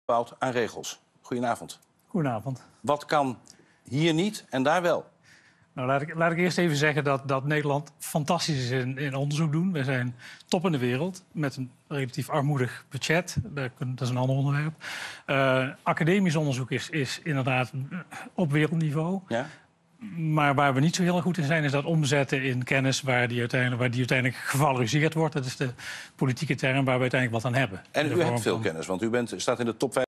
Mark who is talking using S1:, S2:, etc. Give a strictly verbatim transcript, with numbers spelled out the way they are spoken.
S1: Wout aan regels. Goedenavond.
S2: Goedenavond.
S1: Wat kan hier niet en daar wel?
S2: Nou, laat ik, laat ik eerst even zeggen dat, dat Nederland fantastisch is in, in onderzoek doen. We zijn top in de wereld met een relatief armoedig budget. Dat is een ander onderwerp. Uh, academisch onderzoek is, is inderdaad op wereldniveau.
S1: Ja?
S2: Maar waar we niet zo heel erg goed in zijn, is dat omzetten in kennis waar die uiteindelijk, waar die uiteindelijk gevaloriseerd wordt. Dat is de politieke term waar we uiteindelijk wat aan hebben.
S1: En u hebt veel
S2: van...
S1: kennis, want u bent, staat in de top vijf.